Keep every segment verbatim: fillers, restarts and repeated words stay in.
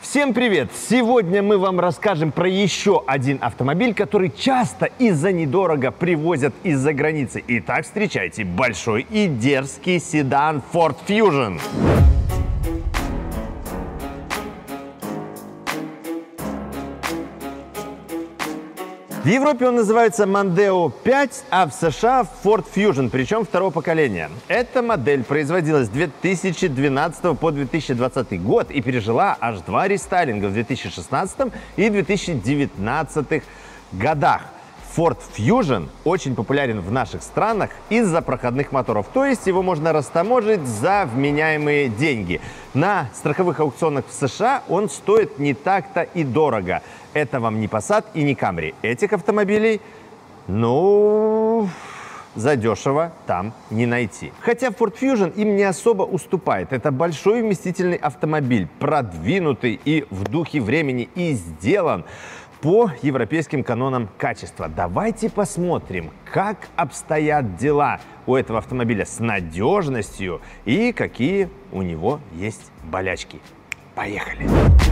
Всем привет! Сегодня мы вам расскажем про еще один автомобиль, который часто и за недорого привозят из-за границы. Итак, встречайте большой и дерзкий седан Ford Fusion. В Европе он называется Mondeo пять, а в США Ford Fusion, причем второго поколения. Эта модель производилась с две тысячи двенадцатого по две тысячи двадцатый год и пережила аж два рестайлинга в две тысячи шестнадцатом и две тысячи девятнадцатом годах. Ford Fusion очень популярен в наших странах из-за проходных моторов, то есть его можно растаможить за вменяемые деньги. На страховых аукционах в США он стоит не так-то и дорого. Это вам не Passat и не Camry. Этих автомобилей, ну, задешево там не найти. Хотя Ford Fusion им не особо уступает. Это большой вместительный автомобиль, продвинутый и в духе времени, и сделан по европейским канонам качества. Давайте посмотрим, как обстоят дела у этого автомобиля с надежностью и какие у него есть болячки. Поехали!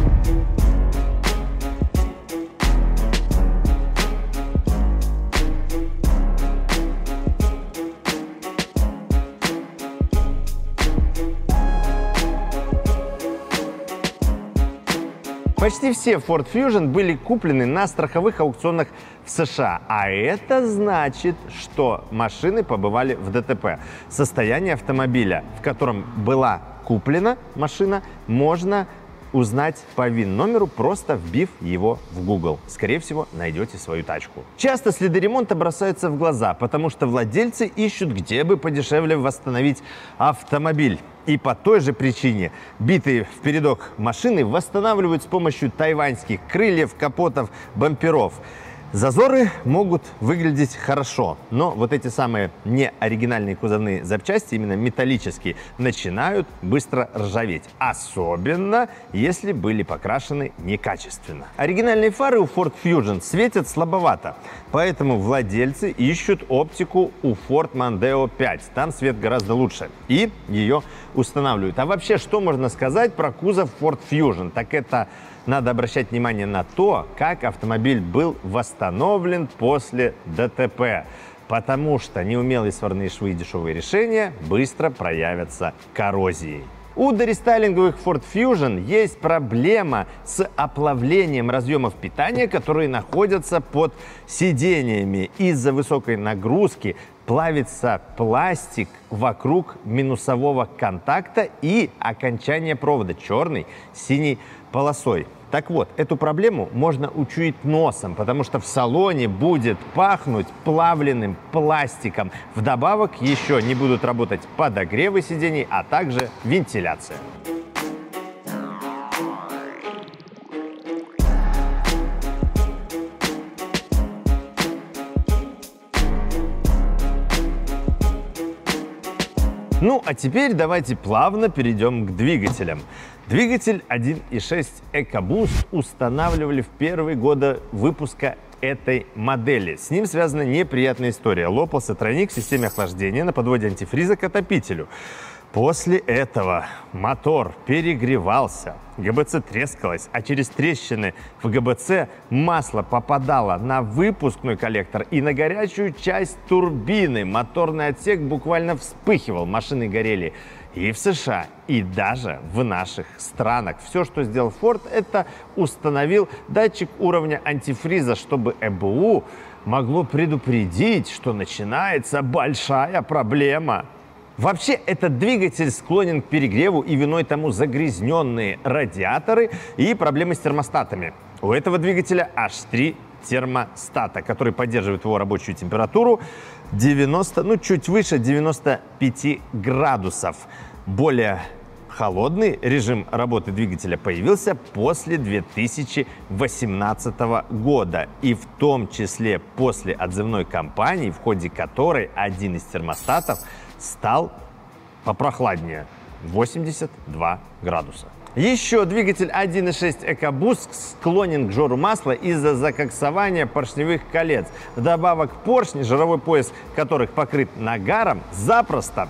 Почти все Ford Fusion были куплены на страховых аукционах в США, а это значит, что машины побывали в ДТП. Состояние автомобиля, в котором была куплена машина, можно узнать по ВИН-номеру, просто вбив его в Google. Скорее всего, найдете свою тачку. Часто следы ремонта бросаются в глаза, потому что владельцы ищут, где бы подешевле восстановить автомобиль. И по той же причине битые в передок машины восстанавливают с помощью тайваньских крыльев, капотов, бамперов. Зазоры могут выглядеть хорошо, но вот эти самые неоригинальные кузовные запчасти, именно металлические, начинают быстро ржаветь. Особенно, если были покрашены некачественно. Оригинальные фары у Ford Fusion светят слабовато, поэтому владельцы ищут оптику у Ford Mondeo пять. Там свет гораздо лучше, и ее устанавливают. А вообще, что можно сказать про кузов Ford Fusion? Так это надо обращать внимание на то, как автомобиль был восстановлен после ДТП, потому что неумелые сварные швы и дешевые решения быстро проявятся коррозией. У дорестайлинговых Ford Fusion есть проблема с оплавлением разъемов питания, которые находятся под сидениями. Из-за высокой нагрузки плавится пластик вокруг минусового контакта и окончания провода черной, синей полосой. Так вот, эту проблему можно учуять носом, потому что в салоне будет пахнуть плавленным пластиком. Вдобавок еще не будут работать подогревы сидений, а также вентиляция. Ну, а теперь давайте плавно перейдем к двигателям. Двигатель один и шесть EcoBoost устанавливали в первые годы выпуска этой модели. С ним связана неприятная история. Лопался тройник в системе охлаждения на подводе антифриза к отопителю. После этого мотор перегревался, ГБЦ трескалось, а через трещины в ГБЦ масло попадало на выпускной коллектор и на горячую часть турбины. Моторный отсек буквально вспыхивал, машины горели и в США, и даже в наших странах. Все, что сделал Ford, это установил датчик уровня антифриза, чтобы ЭБУ могло предупредить, что начинается большая проблема. Вообще, этот двигатель склонен к перегреву, и виной тому загрязненные радиаторы и проблемы с термостатами. У этого двигателя аж три термостата, которые поддерживают его рабочую температуру девяносто, ну чуть выше девяноста пяти градусов. Более холодный режим работы двигателя появился после две тысячи восемнадцатого года, и в том числе после отзывной кампании, в ходе которой один из термостатов стал попрохладнее – восемьдесят два градуса. Еще двигатель один и шесть EcoBoost склонен к жору масла из-за закоксования поршневых колец. Вдобавок поршни, жировой пояс которых покрыт нагаром, запросто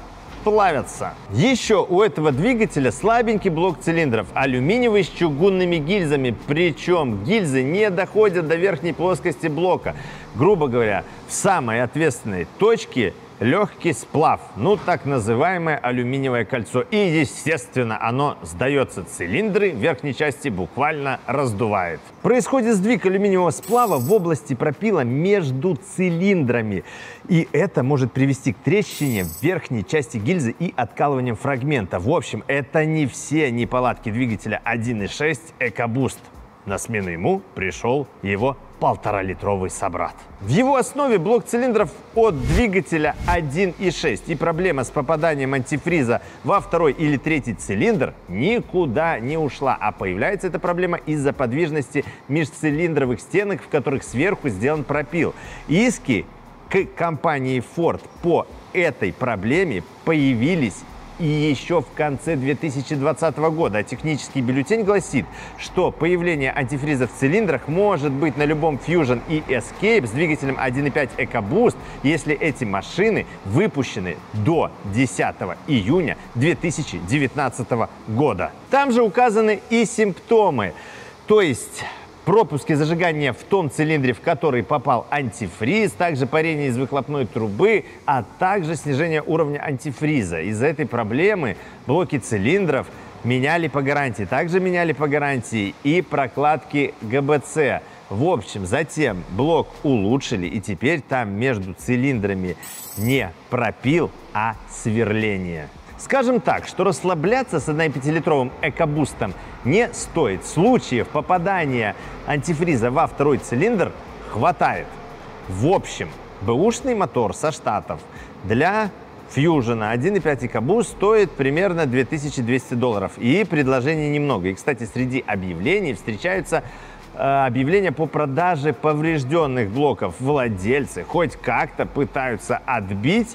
плавятся. Еще у этого двигателя слабенький блок цилиндров, алюминиевый с чугунными гильзами, причем гильзы не доходят до верхней плоскости блока. Грубо говоря, в самой ответственной точке легкий сплав, ну так называемое алюминиевое кольцо. И, естественно, оно сдается. Цилиндры в верхней части буквально раздувает. Происходит сдвиг алюминиевого сплава в области пропила между цилиндрами. И это может привести к трещине в верхней части гильзы и откалыванием фрагмента. В общем, это не все неполадки двигателя один и шесть EcoBoost. На смену ему пришел его полторалитровый собрат. В его основе блок цилиндров от двигателя один и шесть. И проблема с попаданием антифриза во второй или третий цилиндр никуда не ушла. А появляется эта проблема из-за подвижности межцилиндровых стенок, в которых сверху сделан пропил. Иски к компании Ford по этой проблеме появились и еще в конце две тысячи двадцатого года. А технический бюллетень гласит, что появление антифриза в цилиндрах может быть на любом Fusion и Escape с двигателем один и пять EcoBoost, если эти машины выпущены до десятого июня две тысячи девятнадцатого года. Там же указаны и симптомы, то есть пропуски зажигания в том цилиндре, в который попал антифриз, также парение из выхлопной трубы, а также снижение уровня антифриза. Из-за этой проблемы блоки цилиндров меняли по гарантии. Также меняли по гарантии и прокладки ГБЦ. В общем, затем блок улучшили, и теперь там между цилиндрами не пропил, а сверление. Скажем так, что расслабляться с однопятилитровым EcoBoost не стоит. Случаев попадания антифриза во второй цилиндр хватает. В общем, бэушный мотор со Штатов для Fusion один и пять EcoBoost стоит примерно две тысячи двести долларов. И предложений немного. И, кстати, среди объявлений встречаются э, объявления по продаже поврежденных блоков. Владельцы хоть как-то пытаются отбить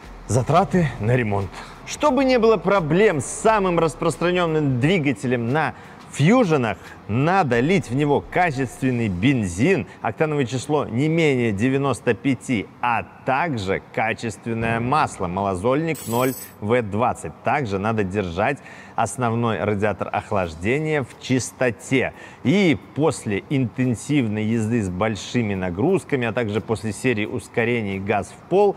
затраты на ремонт. Чтобы не было проблем с самым распространенным двигателем на Fusion'ах, надо лить в него качественный бензин, октановое число не менее девяноста пяти, а также качественное масло, малозольник ноль вэ двадцать. Также надо держать основной радиатор охлаждения в чистоте. И после интенсивной езды с большими нагрузками, а также после серии ускорений газ в пол,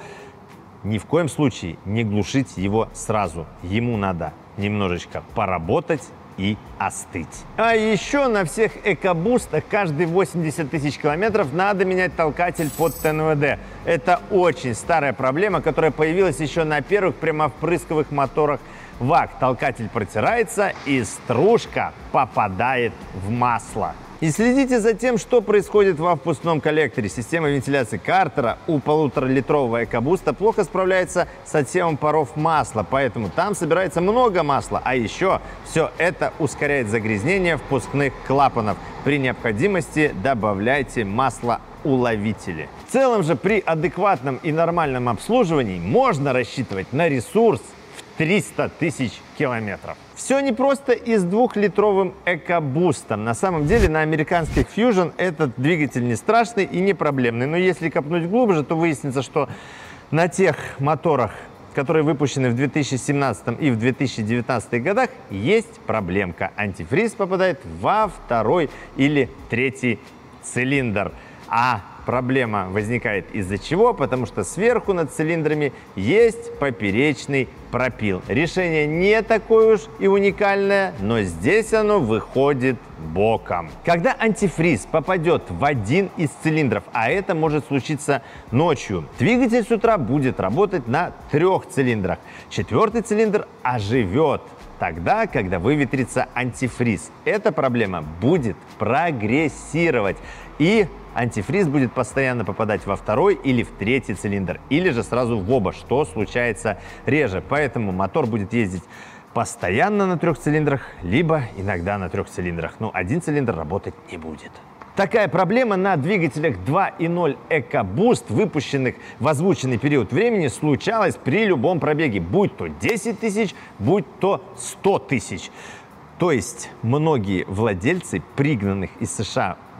ни в коем случае не глушить его сразу. Ему надо немножечко поработать и остыть. А еще на всех EcoBoost каждые восемьдесят тысяч километров надо менять толкатель под ТНВД. Это очень старая проблема, которая появилась еще на первых прямовпрысковых моторах ВАГ. Толкатель протирается, и стружка попадает в масло. И следите за тем, что происходит во впускном коллекторе. Система вентиляции Картера у полуторалитрового EcoBoost плохо справляется с отсевом паров масла, поэтому там собирается много масла. А еще все это ускоряет загрязнение впускных клапанов. При необходимости добавляйте маслоуловители. В целом же при адекватном и нормальном обслуживании можно рассчитывать на ресурс в триста тысяч километров. Все не просто и с двухлитровым EcoBoost. На самом деле на американских Fusion этот двигатель не страшный и не проблемный. Но если копнуть глубже, то выяснится, что на тех моторах, которые выпущены в две тысячи семнадцатом и в две тысячи девятнадцатом годах, есть проблемка. Антифриз попадает во второй или третий цилиндр. А проблема возникает из-за чего? Потому что сверху над цилиндрами есть поперечный пропил. Решение не такое уж и уникальное, но здесь оно выходит боком. Когда антифриз попадет в один из цилиндров, а это может случиться ночью, двигатель с утра будет работать на трех цилиндрах. Четвертый цилиндр оживет тогда, когда выветрится антифриз. Эта проблема будет прогрессировать, и антифриз будет постоянно попадать во второй или в третий цилиндр, или же сразу в оба, что случается реже. Поэтому мотор будет ездить постоянно на трех цилиндрах, либо иногда на трех цилиндрах. Но один цилиндр работать не будет. Такая проблема на двигателях два и ноль EcoBoost, выпущенных в озвученный период времени, случалась при любом пробеге, будь то десять тысяч, будь то сто тысяч. То есть многие владельцы пригнанных из США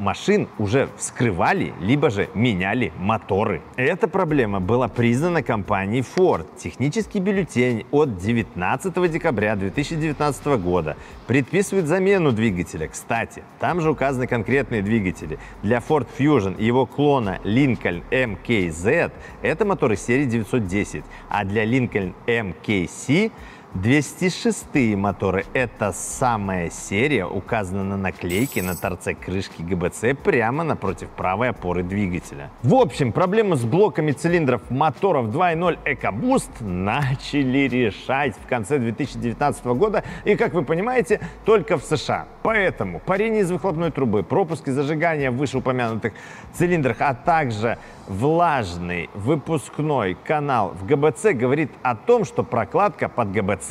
машин уже вскрывали, либо же меняли моторы. Эта проблема была признана компанией Ford. Технический бюллетень от девятнадцатого декабря две тысячи девятнадцатого года предписывает замену двигателя. Кстати, там же указаны конкретные двигатели. Для Ford Fusion и его клона Lincoln эм кей зет это моторы серии девятьсот десять, а для Lincoln эм кей си двести шестые моторы. Это самая серия, указана на наклейке на торце крышки ГБЦ прямо напротив правой опоры двигателя. В общем, проблему с блоками цилиндров моторов два и ноль EcoBoost начали решать в конце две тысячи девятнадцатого года и, как вы понимаете, только в США. Поэтому парение из выхлопной трубы, пропуски зажигания в вышеупомянутых цилиндрах, а также влажный выпускной канал в ГБЦ говорит о том, что прокладка под ГБЦ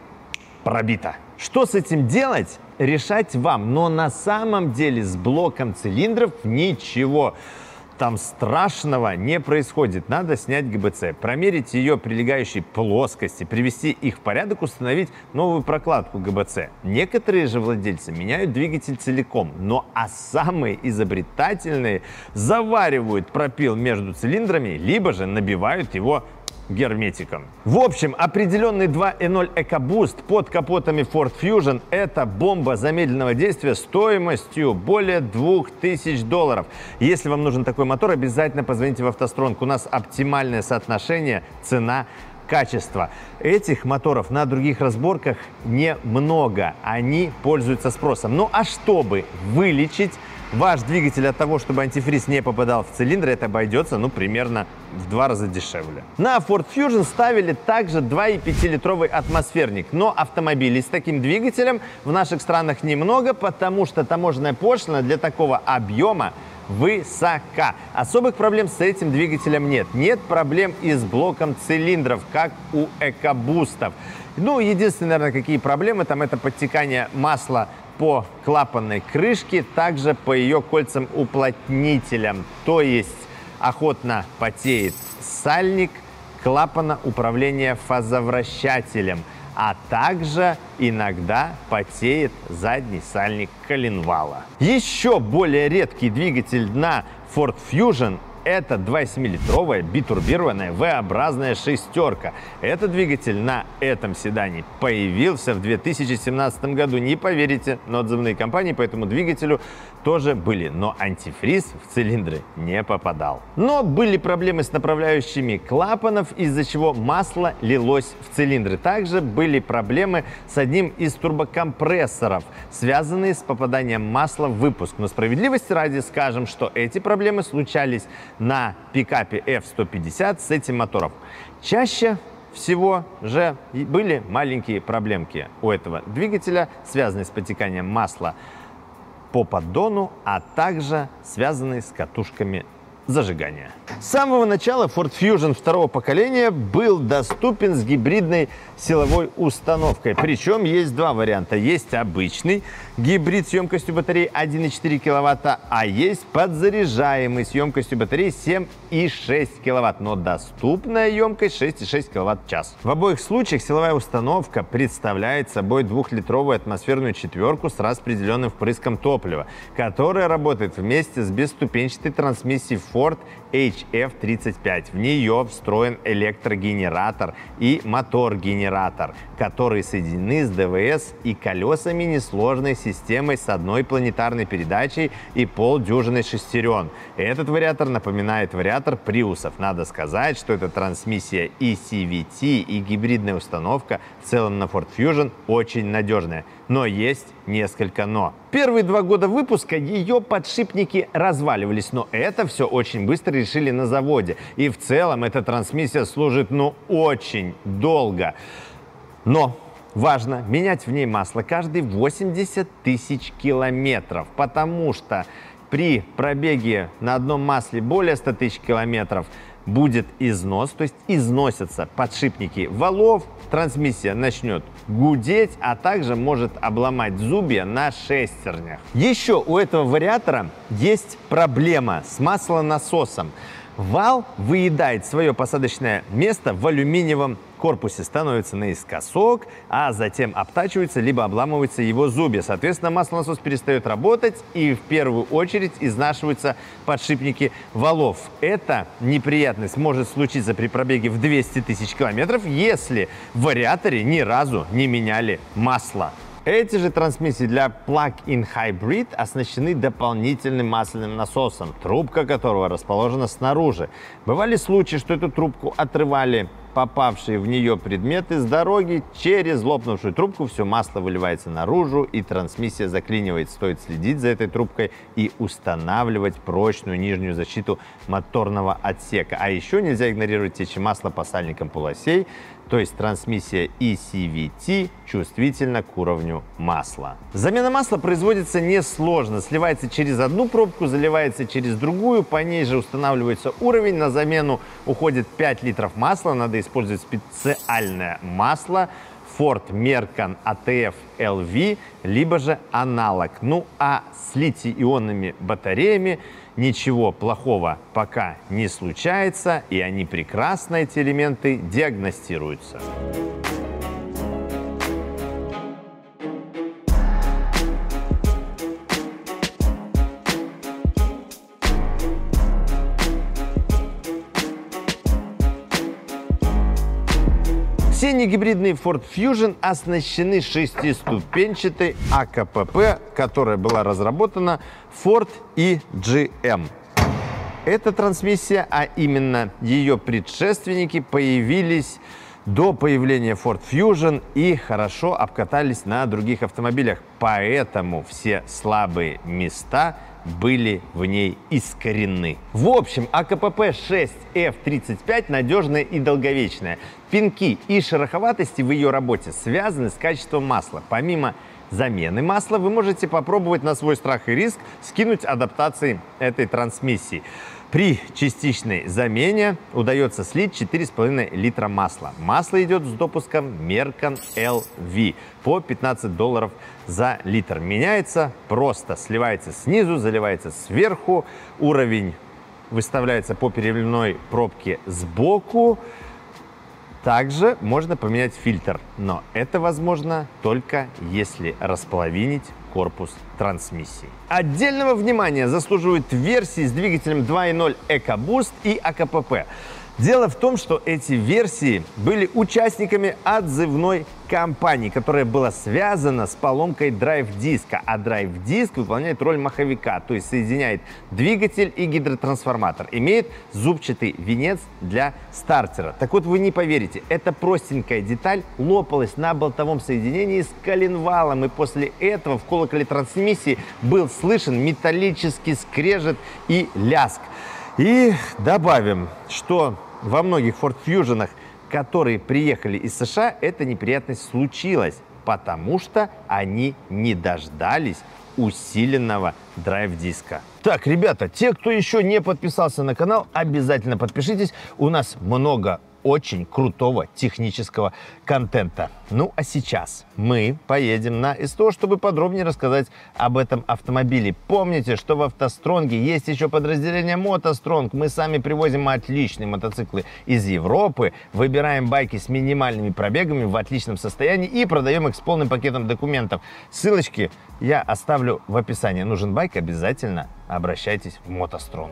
пробита. Что с этим делать, решать вам, но на самом деле с блоком цилиндров ничего там страшного не происходит. Надо снять ГБЦ, промерить ее прилегающие плоскости, привести их в порядок, установить новую прокладку ГБЦ. Некоторые же владельцы меняют двигатель целиком, но а самые изобретательные заваривают пропил между цилиндрами, либо же набивают его герметиком. В общем, определенный два и ноль EcoBoost под капотами Ford Fusion – это бомба замедленного действия стоимостью более двух тысяч долларов. Если вам нужен такой мотор, обязательно позвоните в автостронг. У нас оптимальное соотношение цена-качество. Этих моторов на других разборках немного. Они пользуются спросом. Ну а чтобы вылечить ваш двигатель от того, чтобы антифриз не попадал в цилиндры, это обойдется, ну, примерно в два раза дешевле. На Ford Fusion ставили также два и пять литровый атмосферник, но автомобилей с таким двигателем в наших странах немного, потому что таможенная пошлина для такого объема высока. Особых проблем с этим двигателем нет. Нет проблем и с блоком цилиндров, как у EcoBoost'ов. Ну, единственное, наверное, какие проблемы там, это подтекание масла по клапанной крышке, также по ее кольцам-уплотнителям. То есть охотно потеет сальник клапана управления фазовращателем, а также иногда потеет задний сальник коленвала. Еще более редкий двигатель на Ford Fusion – это два и семь литровая битурбированная V-образная шестерка. Этот двигатель на этом седане появился в две тысячи семнадцатом году. Не поверите, но отзывные компании по этому двигателю тоже были. Но антифриз в цилиндры не попадал. Но были проблемы с направляющими клапанов, из-за чего масло лилось в цилиндры. Также были проблемы с одним из турбокомпрессоров, связанные с попаданием масла в выпуск. Но справедливости ради скажем, что эти проблемы случались на пикапе эф сто пятьдесят с этим мотором. Чаще всего же были маленькие проблемки у этого двигателя, связанные с подтеканием масла по поддону, а также связанные с катушками зажигания. С самого начала Ford Fusion второго поколения был доступен с гибридной силовой установкой. Причем есть два варианта. Есть обычный гибрид с емкостью батареи один и четыре киловатта, а есть подзаряжаемый с емкостью батареи семь и шесть киловатт, но доступная емкость шесть и шесть киловатт в час. В обоих случаях силовая установка представляет собой двухлитровую атмосферную четверку с распределенным впрыском топлива, которая работает вместе с бесступенчатой трансмиссией Ford эйч эф тридцать пять. В нее встроен электрогенератор и мотор-генератор, которые соединены с ДВС и колесами несложной системой с одной планетарной передачей и полдюжины шестерен. Этот вариатор напоминает вариатор приусов. Надо сказать, что эта трансмиссия и си ви ти, и гибридная установка в целом на Ford Fusion очень надежная. Но есть несколько «но». Первые два года выпуска ее подшипники разваливались, но это все очень быстро решили на заводе. И в целом эта трансмиссия служит, ну, очень долго. Но важно менять в ней масло каждые восемьдесят тысяч километров, потому что при пробеге на одном масле более ста тысяч километров будет износ, то есть износятся подшипники валов, трансмиссия начнет гудеть, а также может обломать зубья на шестернях. Еще у этого вариатора есть проблема с маслонасосом. Вал выедает свое посадочное место в алюминиевом корпусе, становится наискосок, а затем обтачивается, либо обламываются его зубья. Соответственно, маслонасос перестает работать, и в первую очередь изнашиваются подшипники валов. Эта неприятность может случиться при пробеге в двести тысяч километров, если в вариаторе ни разу не меняли масло. Эти же трансмиссии для Plug-in Hybrid оснащены дополнительным масляным насосом, трубка которого расположена снаружи. Бывали случаи, что эту трубку отрывали попавшие в нее предметы с дороги. Через лопнувшую трубку все масло выливается наружу, и трансмиссия заклинивает. Стоит следить за этой трубкой и устанавливать прочную нижнюю защиту моторного отсека. А еще нельзя игнорировать течь масла по сальникам полосей, то есть трансмиссия и си ви ти чувствительна к уровню масла. Замена масла производится несложно. Сливается через одну пробку, заливается через другую, по ней же устанавливается уровень. На замену уходит пять литров масла. Надо использовать специальное масло Ford Mercan эй ти эф эл ви, либо же аналог. Ну а с литий-ионными батареями ничего плохого пока не случается, и они прекрасно, эти элементы, диагностируются. Все негибридные Ford Fusion оснащены шестиступенчатой а ка пэ пэ, которая была разработана Ford и джи эм. Эта трансмиссия, а именно ее предшественники, появились до появления Ford Fusion и хорошо обкатались на других автомобилях. Поэтому все слабые места были в ней искорены. В общем, а ка пэ пэ шесть эф тридцать пять надежная и долговечная. Пинки и шероховатости в ее работе связаны с качеством масла. Помимо замены масла, вы можете попробовать на свой страх и риск скинуть адаптации этой трансмиссии. При частичной замене удается слить четыре с половиной литра масла. Масло идет с допуском Mercan эл ви по пятнадцать долларов за литр. Меняется просто. Сливается снизу, заливается сверху. Уровень выставляется по переливной пробке сбоку. Также можно поменять фильтр, но это возможно только если располовинить корпус трансмиссии. Отдельного внимания заслуживают версии с двигателем два и ноль EcoBoost и а ка пэ пэ. Дело в том, что эти версии были участниками отзывной кампании, которая была связана с поломкой драйв-диска. А драйв-диск выполняет роль маховика, то есть соединяет двигатель и гидротрансформатор. Имеет зубчатый венец для стартера. Так вот, вы не поверите, эта простенькая деталь лопалась на болтовом соединении с коленвалом. И после этого в колоколе трансмиссии был слышен металлический скрежет и ляск. И добавим, что во многих Ford Fusion'ах, которые приехали из США, эта неприятность случилась, потому что они не дождались усиленного драйв-диска. Так, ребята, те, кто еще не подписался на канал, обязательно подпишитесь. У нас много очень крутого технического контента. Ну а сейчас мы поедем на СТО, чтобы подробнее рассказать об этом автомобиле. Помните, что в автостронге есть еще подразделение мотостронг. Мы сами привозим отличные мотоциклы из Европы, выбираем байки с минимальными пробегами в отличном состоянии и продаем их с полным пакетом документов. Ссылочки я оставлю в описании. Нужен байк? Обязательно обращайтесь в мотостронг.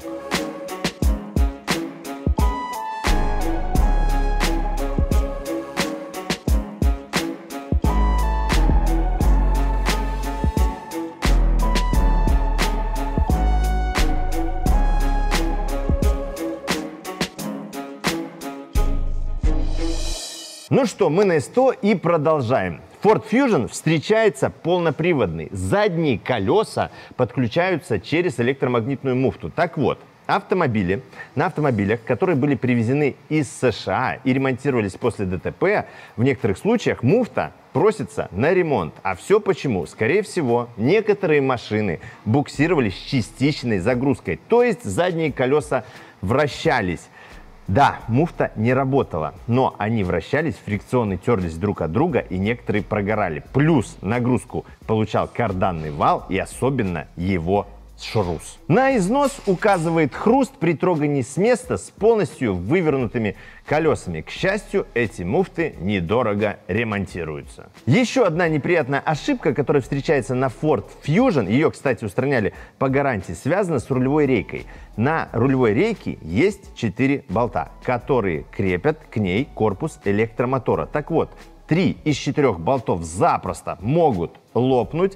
Ну что, мы на СТО и продолжаем. Ford Fusion встречается полноприводный. Задние колеса подключаются через электромагнитную муфту. Так вот, автомобили, на автомобилях, которые были привезены из США и ремонтировались после ДТП, в некоторых случаях муфта просится на ремонт. А все почему? Скорее всего, некоторые машины буксировались с частичной загрузкой, то есть задние колеса вращались. Да, муфта не работала, но они вращались, фрикционы терлись друг от друга и некоторые прогорали. Плюс нагрузку получал карданный вал и особенно его шрус. На износ указывает хруст при трогании с места с полностью вывернутыми колесами. К счастью, эти муфты недорого ремонтируются. Еще одна неприятная ошибка, которая встречается на Ford Fusion, ее, кстати, устраняли по гарантии, связана с рулевой рейкой. На рулевой рейке есть четыре болта, которые крепят к ней корпус электромотора. Так вот, три из четырех болтов запросто могут лопнуть,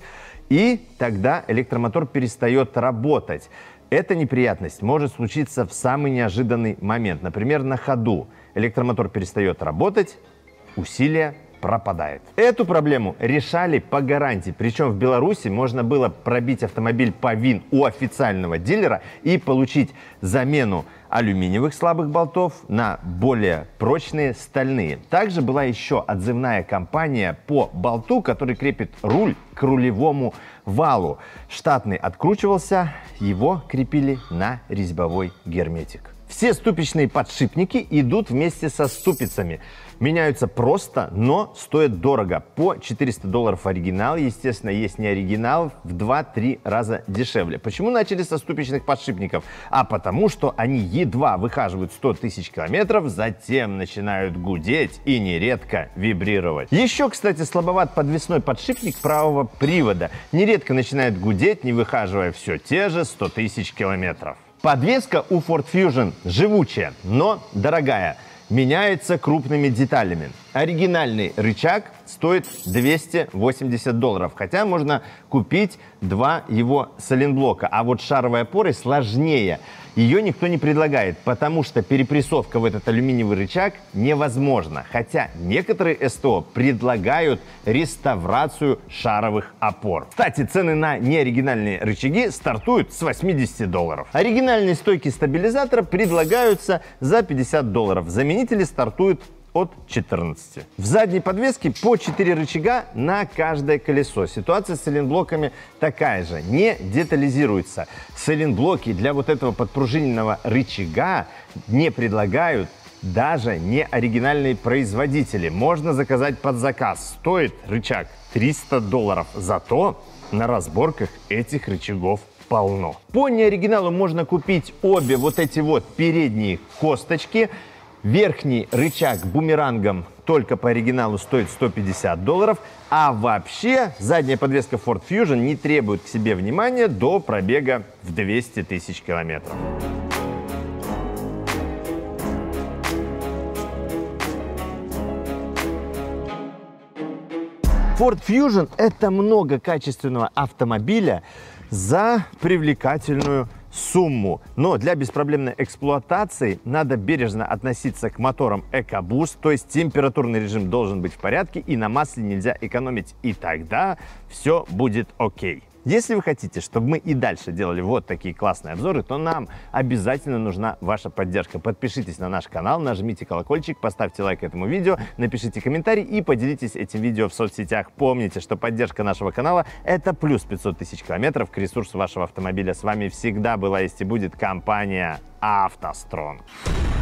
и тогда электромотор перестает работать. Эта неприятность может случиться в самый неожиданный момент. Например, на ходу электромотор перестает работать, усилие пропадает. Эту проблему решали по гарантии. Причем в Беларуси можно было пробить автомобиль по ВИН у официального дилера и получить замену алюминиевых слабых болтов на более прочные стальные. Также была еще отзывная кампания по болту, который крепит руль к рулевому валу. Штатный откручивался, его крепили на резьбовой герметик. Все ступичные подшипники идут вместе со ступицами. Меняются просто, но стоят дорого. По четыреста долларов оригинал. Естественно, есть не оригинал, в два-три раза дешевле. Почему начали со ступичных подшипников? А потому, что они едва выхаживают сто тысяч километров, затем начинают гудеть и нередко вибрировать. Еще, кстати, слабоват подвесной подшипник правого привода. Нередко начинает гудеть, не выхаживая все те же сто тысяч километров. Подвеска у Ford Fusion живучая, но дорогая. Меняется крупными деталями. Оригинальный рычаг стоит двести восемьдесят долларов, хотя можно купить два его сайлентблока. А вот шаровой опорой сложнее. Ее никто не предлагает, потому что перепрессовка в этот алюминиевый рычаг невозможна. Хотя некоторые СТО предлагают реставрацию шаровых опор. Кстати, цены на неоригинальные рычаги стартуют с восьмидесяти долларов. Оригинальные стойки стабилизатора предлагаются за пятьдесят долларов. Заменители стартуют от четырнадцати. В задней подвеске по четыре рычага на каждое колесо. Ситуация с сайлентблоками такая же, не детализируется. Сайлентблоки для вот этого подпружиненного рычага не предлагают даже не оригинальные производители. Можно заказать под заказ. Стоит рычаг триста долларов. Зато на разборках этих рычагов полно. По неоригиналу можно купить обе вот эти вот передние косточки. Верхний рычаг бумерангом только по оригиналу стоит сто пятьдесят долларов, а вообще задняя подвеска Ford Fusion не требует к себе внимания до пробега в двести тысяч километров. Ford Fusion – это много качественного автомобиля за привлекательную сумму. Но для беспроблемной эксплуатации надо бережно относиться к моторам EcoBoost, то есть температурный режим должен быть в порядке и на масле нельзя экономить, и тогда все будет окей. Если вы хотите, чтобы мы и дальше делали вот такие классные обзоры, то нам обязательно нужна ваша поддержка. Подпишитесь на наш канал, нажмите колокольчик, поставьте лайк этому видео, напишите комментарий и поделитесь этим видео в соцсетях. Помните, что поддержка нашего канала – это плюс пятьсот тысяч километров к ресурсу вашего автомобиля. С вами всегда была, есть и будет компания «АвтоСтронг».